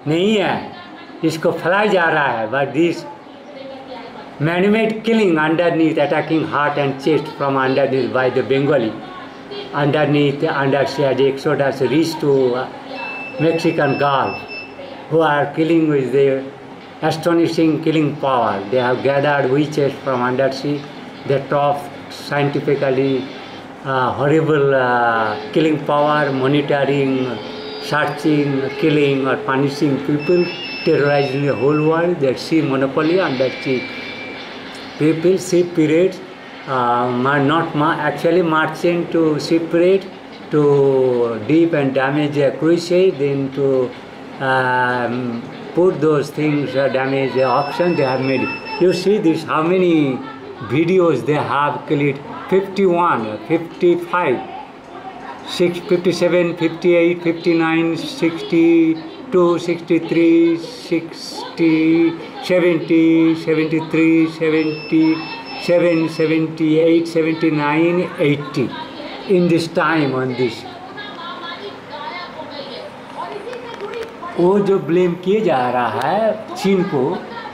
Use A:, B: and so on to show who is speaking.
A: नहीं है, इसको फैलाया जा रहा है। But this man-made killing underneath, attacking heart and chest from underneath by the Bengali, underneath, as Exodus reached to Mexican Gulf, who are killing with their astonishing killing power. They have gathered witches from undersea, the top scientifically horrible killing power, monitoring, searching, killing or punishing people, terrorizing the whole world. Their sea monopoly undersea people, ship pirates, actually marching to ship pirate to deep and damage a cruise ship, then to put those things, damage the auction they have made. You see this, how many videos they have killed? 51, 55, 57, 58, 59, 62, 63, 60, 70, 73, 77, 78, 79, 80 in this time on this. वो जो blame किए जा रहा है चीन को,